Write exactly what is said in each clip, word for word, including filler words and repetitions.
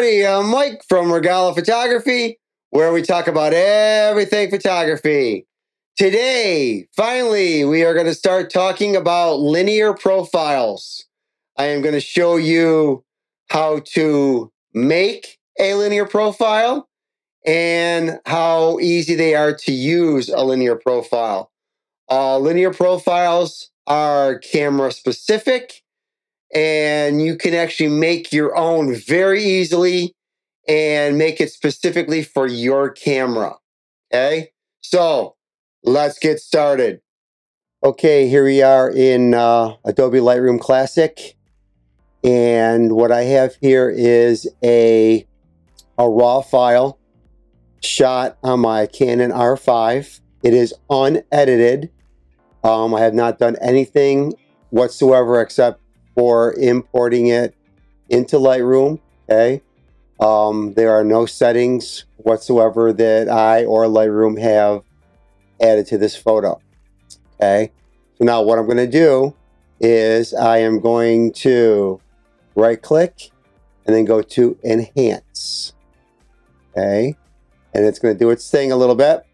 everybody, I'm Mike from Regala Photography, where we talk about everything photography. Today, finally, we are going to start talking about linear profiles. I am going to show you how to make a linear profile and how easy they are to use a linear profile. Uh, linear profiles are camera specific, and you can actually make your own very easily and make it specifically for your camera. Okay, so let's get started. Okay, here we are in uh, Adobe Lightroom Classic, and what I have here is a, a raw file shot on my Canon R five. It is unedited. Um, I have not done anything whatsoever except for importing it into Lightroom. Okay, um, there are no settings whatsoever that I or Lightroom have added to this photo. Okay, so now what I'm going to do is I am going to right click and then go to enhance. Okay, and it's going to do its thing a little bit.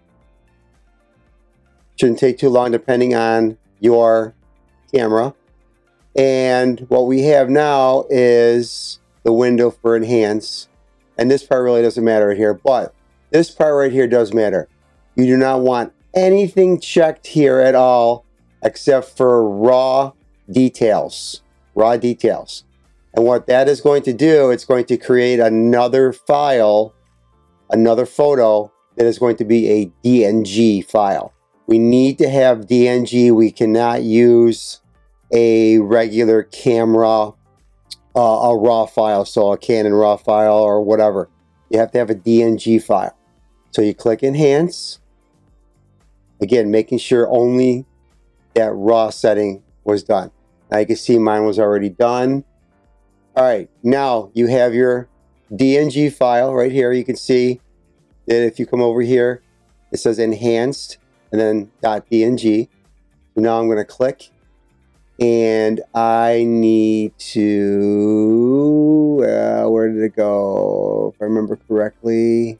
Shouldn't take too long depending on your camera. And what we have now is the window for enhance. And this part really doesn't matter right here, but this part right here does matter. You do not want anything checked here at all except for raw details. Raw details. And what that is going to do, it's going to create another file, another photo that is going to be a D N G file. We need to have D N G. We cannot use a regular camera, uh, a raw file, so a Canon raw file or whatever. You have to have a D N G file. So you click enhance. Again, making sure only that raw setting was done. Now you can see mine was already done. All right, now you have your D N G file right here. You can see that if you come over here, it says enhanced and then .dng. So now I'm going to click. And I need to, uh, where did it go? If I remember correctly,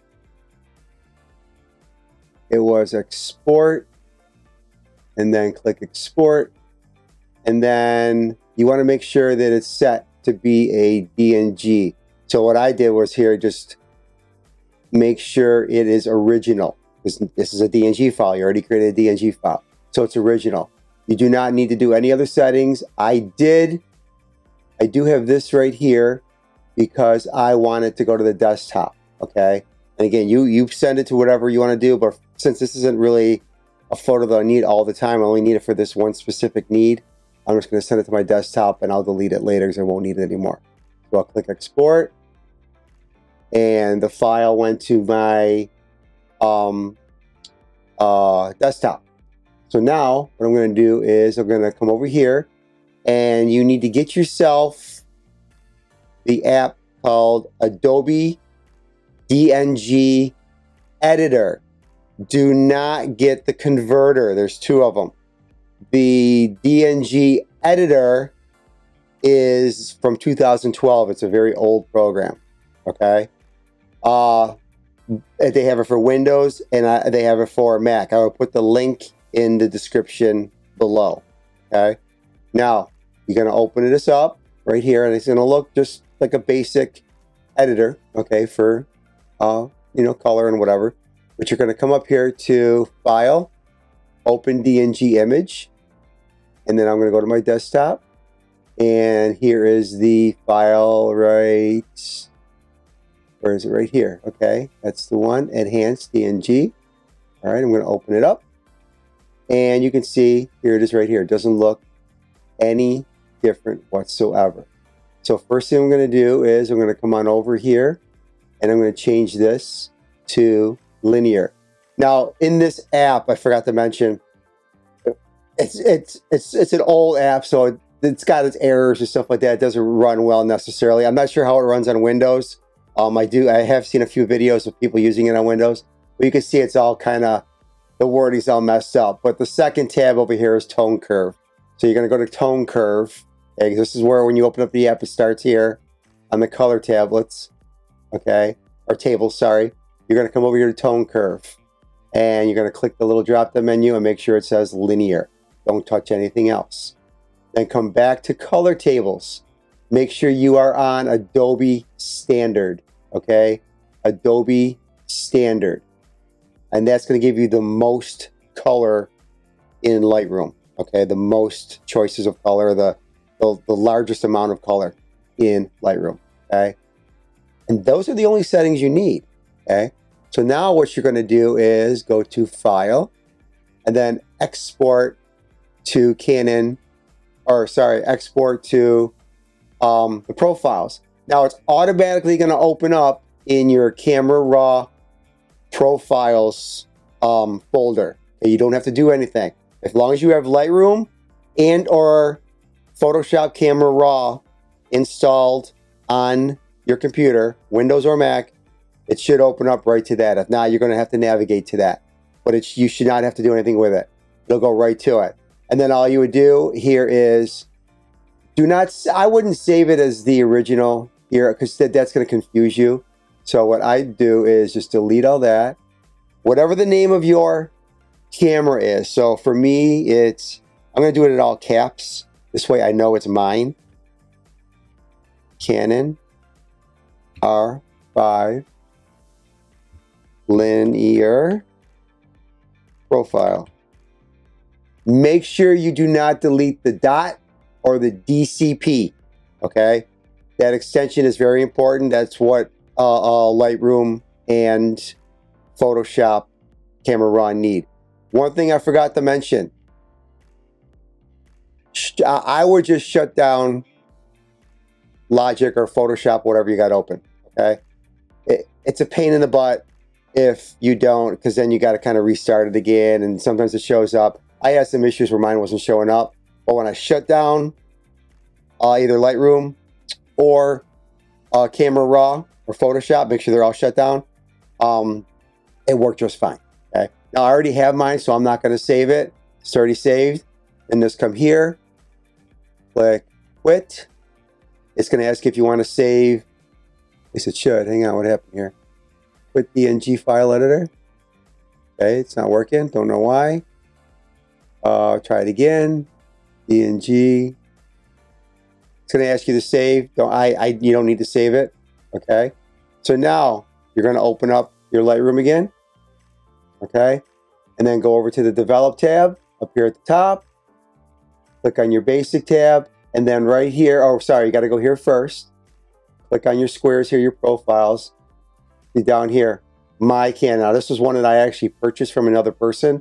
it was export, and then click export. And then you want to make sure that it's set to be a D N G. So what I did was here, just make sure it is original. This, this is a D N G file. You already created a D N G file. So it's original. You do not need to do any other settings. I did, I do have this right here because I wanted to go to the desktop, okay? And again, you, you send it to whatever you want to do, but since this isn't really a photo that I need all the time, I only need it for this one specific need, I'm just going to send it to my desktop and I'll delete it later because I won't need it anymore. So I'll click export, and the file went to my um, uh, desktop. So now what I'm going to do is I'm going to come over here, and you need to get yourself the app called Adobe D N G Editor. Do not get the converter. There's two of them. The D N G Editor is from two thousand twelve. It's a very old program. Okay. Uh, they have it for Windows, and I, they have it for Mac. I will put the link in the description below. Okay, now you're going to open this up right here, and it's going to look just like a basic editor, okay, for uh you know, color and whatever. But you're going to come up here to File, Open D N G Image, and then I'm going to go to my desktop, and here is the file right, where is it? Right here. Okay, that's the one, Enhanced D N G. All right, I'm going to open it up. And you can see here it is right here. It doesn't look any different whatsoever. So first thing I'm going to do is I'm going to come on over here, and I'm going to change this to linear. Now in this app, I forgot to mention, it's it's it's it's an old app, so it, it's got its errors and stuff like that. It doesn't run well necessarily. I'm not sure how it runs on Windows. Um, I do I have seen a few videos of people using it on Windows, but you can see it's all kind of, the wording's all messed up. But the second tab over here is tone curve. So you're going to go to tone curve. Okay, this is where when you open up the app, it starts here on the color tablets. okay, or tables, sorry, you're going to come over here to tone curve, and you're going to click the little drop-down menu and make sure it says linear. Don't touch anything else. Then come back to color tables. Make sure you are on Adobe Standard, okay? Adobe Standard. And that's going to give you the most color in Lightroom, okay? The most choices of color, the, the, the largest amount of color in Lightroom, okay? And those are the only settings you need, okay? So now what you're going to do is go to File, and then Export to Canon, or sorry, Export to um, the profiles. Now it's automatically going to open up in your Camera Raw Profiles um, folder. Okay, you don't have to do anything. As long as you have Lightroom and or Photoshop Camera Raw installed on your computer, Windows or Mac, it should open up right to that. If not, you're going to have to navigate to that. But it's, you should not have to do anything with it. It'll go right to it. And then all you would do here is, do not, I wouldn't save it as the original here, because that, that's going to confuse you. So what I do is just delete all that. Whatever the name of your camera is. So for me, it's, I'm going to do it in all caps. This way I know it's mine. Canon R five linear profile. Make sure you do not delete the dot or the D C P, okay? That extension is very important. That's what uh, uh, Lightroom and Photoshop Camera Raw need. One thing I forgot to mention, I would just shut down Logic or Photoshop, whatever you got open, okay? It, it's a pain in the butt if you don't, because then you got to kind of restart it again, and sometimes it shows up. I had some issues where mine wasn't showing up, but when I shut down uh, either Lightroom or uh, Camera Raw or Photoshop, make sure they're all shut down, um, it worked just fine, okay? Now, I already have mine, so I'm not going to save it. It's already saved. And just come here, click Quit. It's going to ask if you want to save. At least it should. Hang on, what happened here? Quit D N G file editor. Okay, it's not working. Don't know why. Uh, try it again. D N G. It's going to ask you to save. Don't I, I? You don't need to save it. Okay. So now you're going to open up your Lightroom again. Okay. And then go over to the Develop tab up here at the top. Click on your Basic tab. And then right here, oh, sorry, you got to go here first. Click on your squares here, your profiles. See down here, My Canon. Now, this is one that I actually purchased from another person.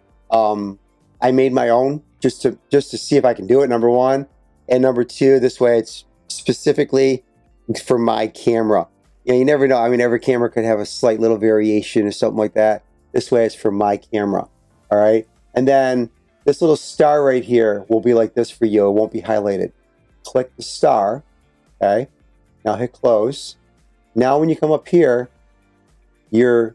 Um, I made my own just to just to see if I can do it, number one. And number two, this way it's specifically for my camera. You know, you never know. I mean, every camera could have a slight little variation or something like that. This way it's for my camera. All right. And then this little star right here will be like this for you. It won't be highlighted. Click the star. Okay. Now hit close. Now when you come up here, your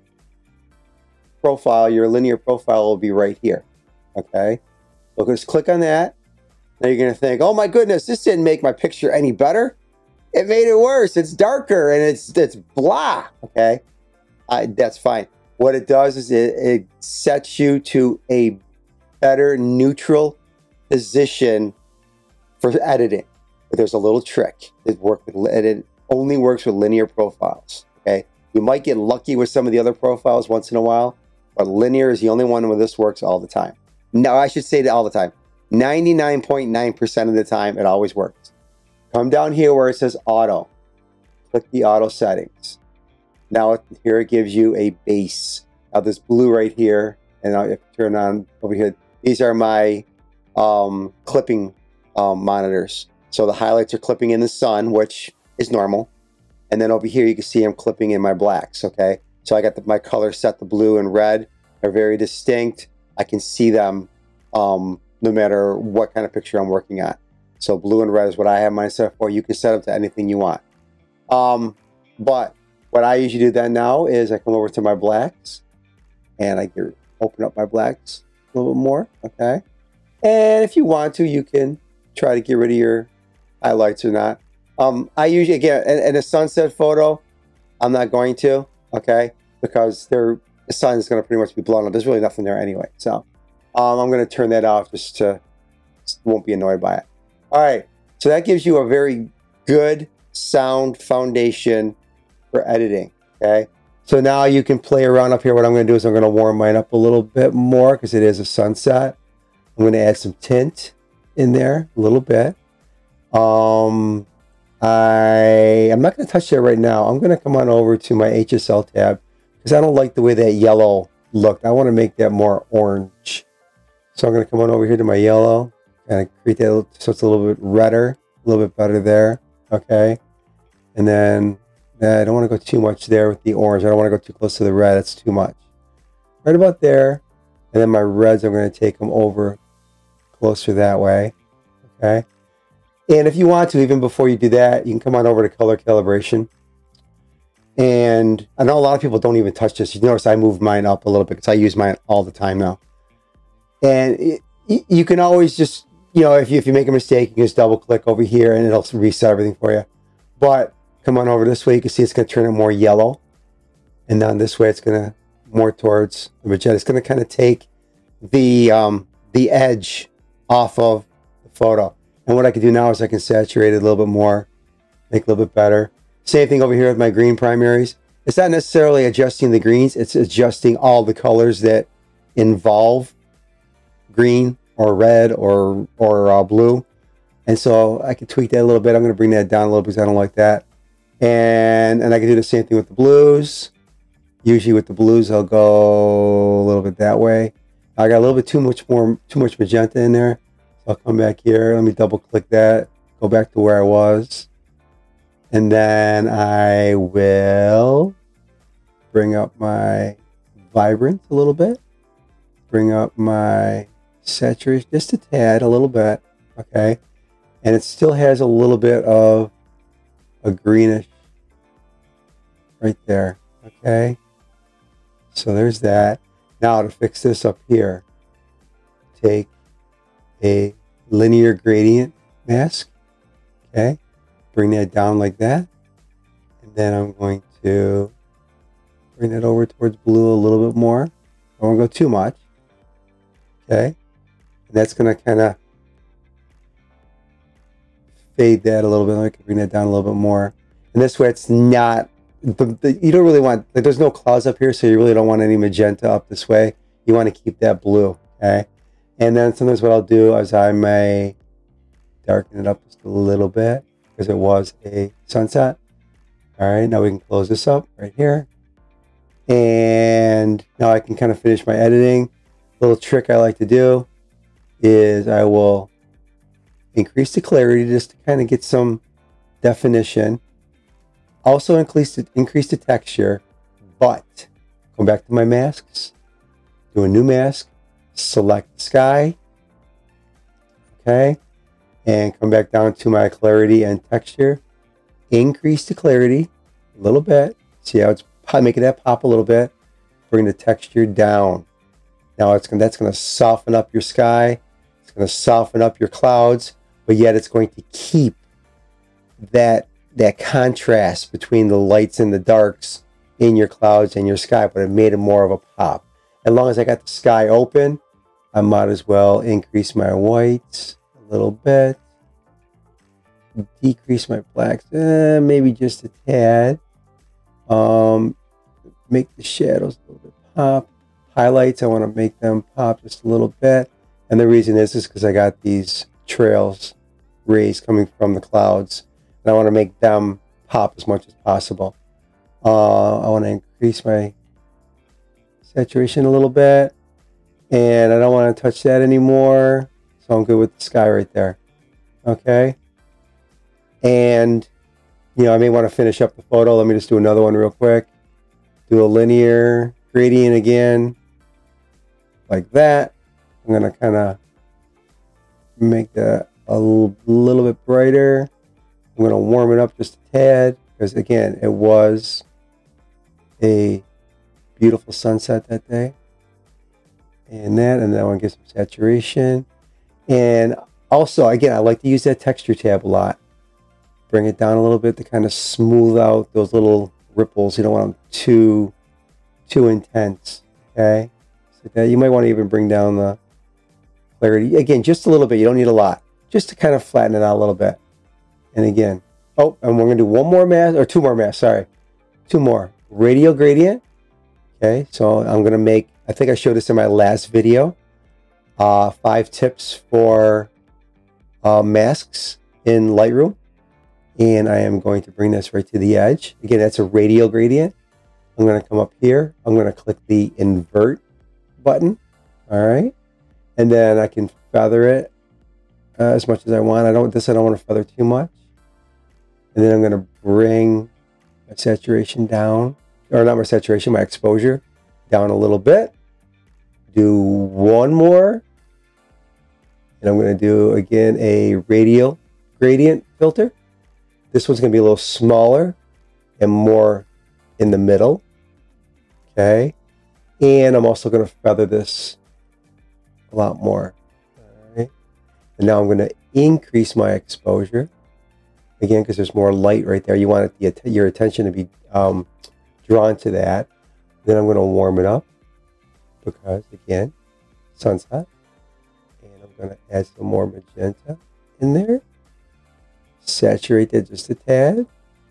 profile, your linear profile will be right here. Okay. So just click on that. Now you're going to think, oh my goodness, this didn't make my picture any better. It made it worse. It's darker and it's it's blah. Okay. I, that's fine. What it does is it, it sets you to a better neutral position for editing. But there's a little trick. It, work with, it only works with linear profiles. Okay. You might get lucky with some of the other profiles once in a while, but linear is the only one where this works all the time. No, I should say that all the time. ninety-nine point nine percent of the time, it always works. Come down here where it says auto. Click the auto settings. Now here it gives you a base. Now this blue right here, and I'll turn on over here. These are my um, clipping um, monitors. So the highlights are clipping in the sun, which is normal. And then over here you can see I'm clipping in my blacks, okay? So I got the, my color set, the blue and red. They're very distinct. I can see them um, no matter what kind of picture I'm working on. So blue and red is what I have mine set for. You can set up to anything you want. Um, but what I usually do then now is I come over to my blacks and I can open up my blacks a little bit more, okay? And if you want to, you can try to get rid of your highlights or not. Um, I usually, again, in, in a sunset photo, I'm not going to, okay, because they're, the sun is going to pretty much be blown up. There's really nothing there anyway. So um, I'm going to turn that off just to, just won't be annoyed by it. All right, so that gives you a very good sound foundation for editing, okay? So now you can play around up here. What I'm going to do is I'm going to warm mine up a little bit more because it is a sunset. I'm going to add some tint in there a little bit. Um, I, I'm not going to touch that right now. I'm going to come on over to my H S L tab because I don't like the way that yellow looked. I want to make that more orange. So I'm going to come on over here to my yellow and create that so it's a little bit redder, a little bit better there. Okay. And then uh, I don't want to go too much there with the orange. I don't want to go too close to the red. It's too much. Right about there. And then my reds, I'm going to take them over closer that way. Okay. And if you want to, even before you do that, you can come on over to color calibration. And I know a lot of people don't even touch this. You notice I moved mine up a little bit because I use mine all the time now. And it, you can always just, you know, if you, if you make a mistake, you can just double click over here and it'll reset everything for you. But come on over this way, you can see it's going to turn it more yellow. And then this way, it's going to more towards the magenta. It's going to kind of take the, um, the edge off of the photo. And what I can do now is I can saturate it a little bit more, make it a little bit better. Same thing over here with my green primaries. It's not necessarily adjusting the greens, it's adjusting all the colors that involve green or red or, or uh, blue. And so I can tweak that a little bit. I'm going to bring that down a little because I don't like that. And, and I can do the same thing with the blues. Usually with the blues, I'll go a little bit that way. I got a little bit too much more, too much magenta in there. I'll come back here. Let me double click that. Go back to where I was. And then I will bring up my vibrance a little bit. Bring up my saturation just a tad, a little bit. Okay. And it still has a little bit of a greenish right there. Okay. So there's that. Now to fix this up here, take a linear gradient mask. Okay, bring that down like that, and then I'm going to bring that over towards blue a little bit more. I won't go too much. Okay, and that's going to kind of fade that a little bit. I can bring that down a little bit more, and this way it's not the, the you don't really want, like, there's no clouds up here, so you really don't want any magenta up this way. You want to keep that blue. Okay. And then sometimes what I'll do is I may darken it up just a little bit because it was a sunset. All right, now we can close this up right here. And now I can kind of finish my editing. Little trick I like to do is I will increase the clarity just to kind of get some definition. Also increase the, increase the texture, but go back to my masks, do a new mask, select the sky, okay, and come back down to my clarity and texture. Increase the clarity a little bit. See how it's making that pop a little bit. Bring the texture down. Now it's gonna, that's going to soften up your sky. It's going to soften up your clouds, but yet it's going to keep that that contrast between the lights and the darks in your clouds and your sky, but it made it more of a pop. As long as I got the sky open, I might as well increase my whites a little bit, decrease my blacks, eh, maybe just a tad. Um, make the shadows a little bit pop. Highlights, I want to make them pop just a little bit. And the reason is, is because I got these trails, rays coming from the clouds, and I want to make them pop as much as possible. Uh, I want to increase my saturation a little bit, and I don't want to touch that anymore, so I'm good with the sky right there. Okay, and you know, I may want to finish up the photo. Let me just do another one real quick. Do a linear gradient again, like that. I'm gonna kind of make that a little bit brighter. I'm gonna warm it up just a tad because, again, it was a beautiful sunset that day. And that, and then I want to get some saturation. And also, again, I like to use that texture tab a lot. Bring it down a little bit to kind of smooth out those little ripples. You don't want them too, too intense. Okay. So that you might want to even bring down the clarity. Again, just a little bit. You don't need a lot. Just to kind of flatten it out a little bit. And again, oh, and we're going to do one more mask, or two more masks, sorry. Two more. Radial gradient. Okay, so I'm going to make, I think I showed this in my last video. Uh, five tips for uh, masks in Lightroom. And I am going to bring this right to the edge. Again, that's a radial gradient. I'm going to come up here. I'm going to click the invert button. All right. And then I can feather it uh, as much as I want. I don't, this I don't want to feather too much. And then I'm going to bring my saturation down, or not my saturation, my exposure down a little bit. Do one more. And I'm going to do, again, a radial gradient filter. This one's going to be a little smaller and more in the middle. Okay. And I'm also going to feather this a lot more. All right. And now I'm going to increase my exposure. Again, because there's more light right there. You want it, your attention to be um, drawn to that. Then I'm going to warm it up because, again, sunset. And I'm going to add some more magenta in there. Saturate that just a tad.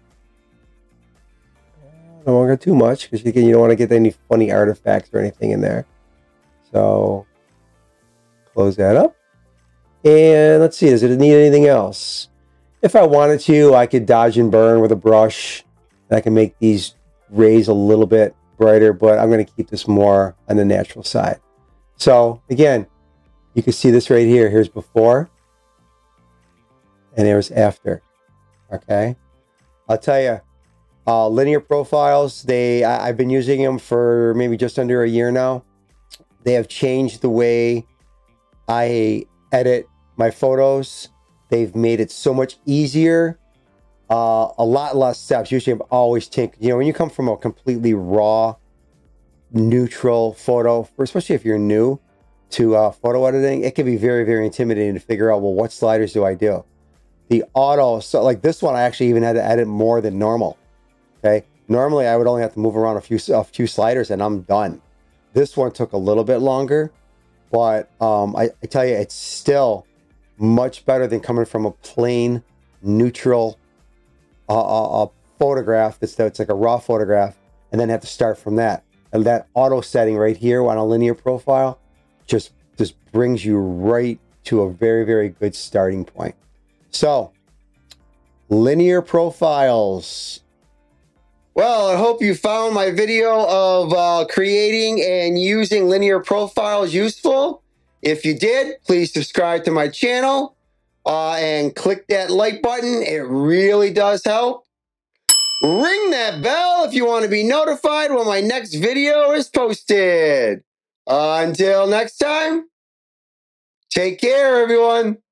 I don't want to go too much because, again, you don't want to get any funny artifacts or anything in there. So close that up. And let's see, does it need anything else? If I wanted to, I could dodge and burn with a brush. And I can make these rays a little bit brighter, but I'm going to keep this more on the natural side. So again, you can see this right here. Here's before. And there's after. Okay. I'll tell you, uh, linear profiles, they, I, I've been using them for maybe just under a year now. They have changed the way I edit my photos. They've made it so much easier. Uh, a lot less steps. Usually I'm always tinkering. You know, when you come from a completely raw, neutral photo, especially if you're new to uh, photo editing, it can be very, very intimidating to figure out, well, what sliders do I do? The auto, so like this one, I actually even had to edit more than normal. Okay. Normally I would only have to move around a few, a few sliders and I'm done. This one took a little bit longer, but um, I, I tell you, it's still much better than coming from a plain neutral uh, uh, uh, photograph. That's, that's like a raw photograph and then have to start from that. And that auto setting right here on a linear profile just, just brings you right to a very, very good starting point. So, linear profiles. Well, I hope you found my video of uh, creating and using linear profiles useful. If you did, please subscribe to my channel uh, and click that like button. It really does help. Ring that bell if you want to be notified when my next video is posted. Uh, until next time, take care, everyone.